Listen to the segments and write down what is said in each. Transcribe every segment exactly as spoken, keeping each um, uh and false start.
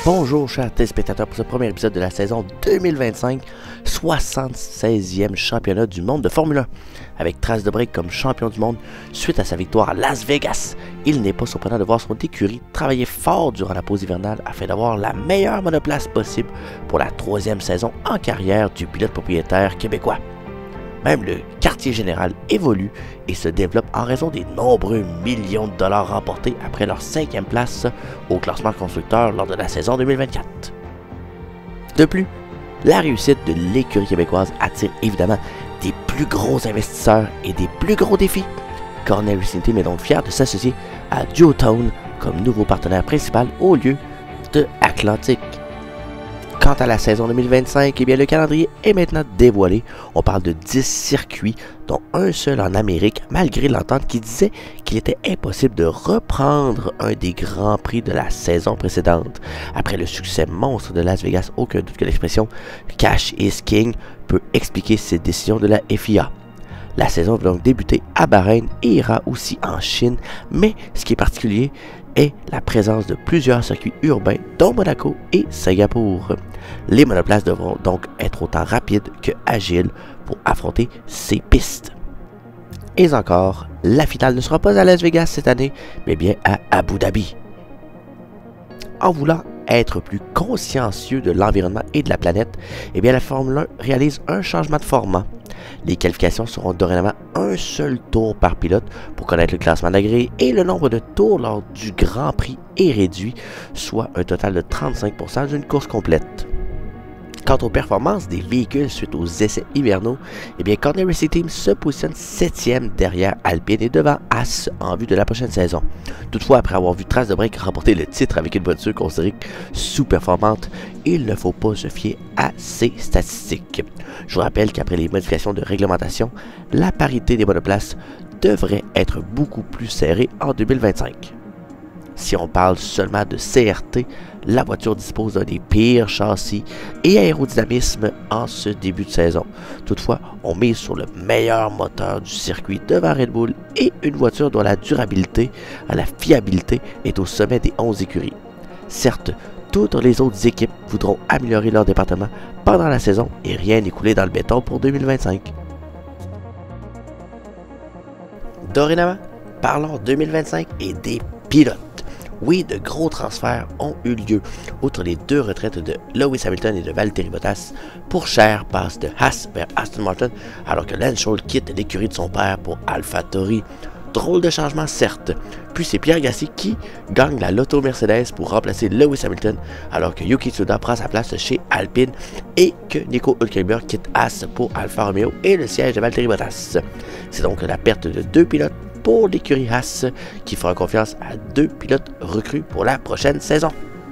Bonjour chers téléspectateurs pour ce premier épisode de la saison deux mille vingt-cinq, soixante-seizième championnat du monde de Formule un. Avec Trace de Break comme champion du monde suite à sa victoire à Las Vegas, il n'est pas surprenant de voir son écurie travailler fort durant la pause hivernale afin d'avoir la meilleure monoplace possible pour la troisième saison en carrière du pilote propriétaire québécois. Même le quartier général évolue et se développe en raison des nombreux millions de dollars remportés après leur cinquième place au classement constructeur lors de la saison deux mille vingt-quatre. De plus, la réussite de l'écurie québécoise attire évidemment des plus gros investisseurs et des plus gros défis. Cornell Racing Team est donc fier de s'associer à Duotone comme nouveau partenaire principal au lieu de Atlantic. Quant à la saison deux mille vingt-cinq, eh bien, le calendrier est maintenant dévoilé. On parle de dix circuits, dont un seul en Amérique, malgré l'entente qui disait qu'il était impossible de reprendre un des grands prix de la saison précédente. Après le succès monstre de Las Vegas, aucun doute que l'expression « Cash is King » peut expliquer cette décision de la F I A. La saison va donc débuter à Bahreïn et ira aussi en Chine, mais ce qui est particulier est la présence de plusieurs circuits urbains, dont Monaco et Singapour. Les monoplaces devront donc être autant rapides que agiles pour affronter ces pistes. Et encore, la finale ne sera pas à Las Vegas cette année, mais bien à Abu Dhabi. En voulant être plus consciencieux de l'environnement et de la planète, eh bien la Formule un réalise un changement de format. Les qualifications seront dorénavant un seul tour par pilote pour connaître le classement de la grille et le nombre de tours lors du Grand Prix est réduit, soit un total de trente-cinq pour cent d'une course complète. Quant aux performances des véhicules suite aux essais hivernaux, eh bien Cornell Racing Team se positionne septième derrière Alpine et devant Haas en vue de la prochaine saison. Toutefois, après avoir vu Trace de Break remporter le titre avec une voiture considérée sous-performante, il ne faut pas se fier à ces statistiques. Je vous rappelle qu'après les modifications de réglementation, la parité des monoplaces devrait être beaucoup plus serrée en deux mille vingt-cinq. Si on parle seulement de C R T, la voiture dispose d'un des pires châssis et aérodynamisme en ce début de saison. Toutefois, on mise sur le meilleur moteur du circuit devant Red Bull et une voiture dont la durabilité et la fiabilité est au sommet des onze écuries. Certes, toutes les autres équipes voudront améliorer leur département pendant la saison et rien n'est coulé dans le béton pour deux mille vingt-cinq. Dorénavant, parlons deux mille vingt-cinq et des pilotes. Oui, de gros transferts ont eu lieu. Outre les deux retraites de Lewis Hamilton et de Valtteri Bottas, Pourchaire passe de Haas vers Aston Martin alors que Lance Stroll quitte l'écurie de son père pour AlphaTauri. Drôle de changement certes, puis c'est Pierre Gasly qui gagne la Loto Mercedes pour remplacer Lewis Hamilton alors que Yuki Tsunoda prend sa place chez Alpine et que Nico Hülkenberg quitte Haas pour Alfa Romeo et le siège de Valtteri Bottas. C'est donc la perte de deux pilotes pour l'écurie Haas qui fera confiance à deux pilotes recrues pour la prochaine saison.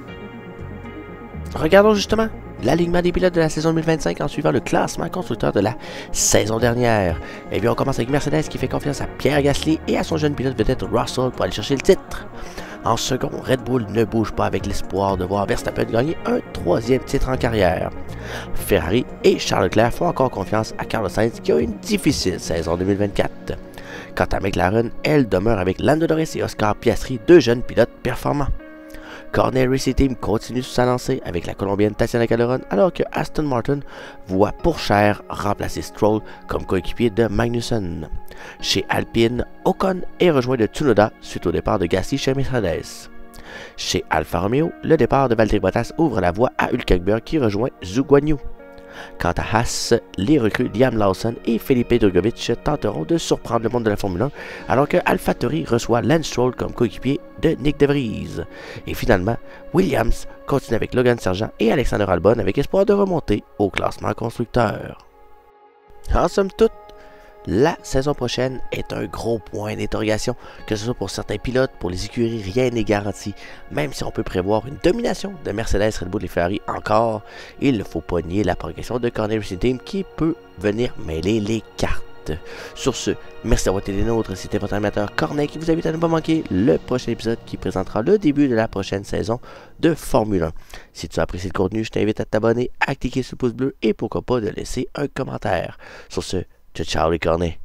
Regardons justement l'alignement des pilotes de la saison deux mille vingt-cinq en suivant le classement constructeur de la saison dernière. Eh bien, on commence avec Mercedes qui fait confiance à Pierre Gasly et à son jeune pilote vedette Russell pour aller chercher le titre. En second, Red Bull ne bouge pas avec l'espoir de voir Verstappen gagner un troisième titre en carrière. Ferrari et Charles Leclerc font encore confiance à Carlos Sainz qui a une difficile saison deux mille vingt-quatre. Quant à McLaren, elle demeure avec Lando Norris et Oscar Piastri, deux jeunes pilotes performants. Cornell Racing Team continue sous sa lancée avec la Colombienne Tatiana Calderon alors que Aston Martin voit Pourchaire remplacer Stroll comme coéquipier de Magnussen. Chez Alpine, Ocon est rejoint de Tsunoda suite au départ de Gasly chez Mercedes. Chez Alfa Romeo, le départ de Valtteri Bottas ouvre la voie à Hülkenberg qui rejoint Zhou Guanyu. Quant à Haas, les recrues Liam Lawson et Felipe Drugovich tenteront de surprendre le monde de la Formule un alors que AlphaTauri reçoit Lance Stroll comme coéquipier de Nick De Vries. Et finalement, Williams continue avec Logan Sargent et Alexander Albon avec espoir de remonter au classement constructeur. En somme toute, la saison prochaine est un gros point d'interrogation, que ce soit pour certains pilotes, pour les écuries, rien n'est garanti. Même si on peut prévoir une domination de Mercedes, Red Bull et Ferrari encore, il ne faut pas nier la progression de Cornell Racing Team qui peut venir mêler les cartes. Sur ce, merci d'avoir été des nôtres, c'était votre animateur Corneille qui vous invite à ne pas manquer le prochain épisode qui présentera le début de la prochaine saison de Formule un. Si tu as apprécié le contenu, je t'invite à t'abonner, à cliquer sur le pouce bleu et pourquoi pas de laisser un commentaire. Sur ce, ciao ciao les cornets.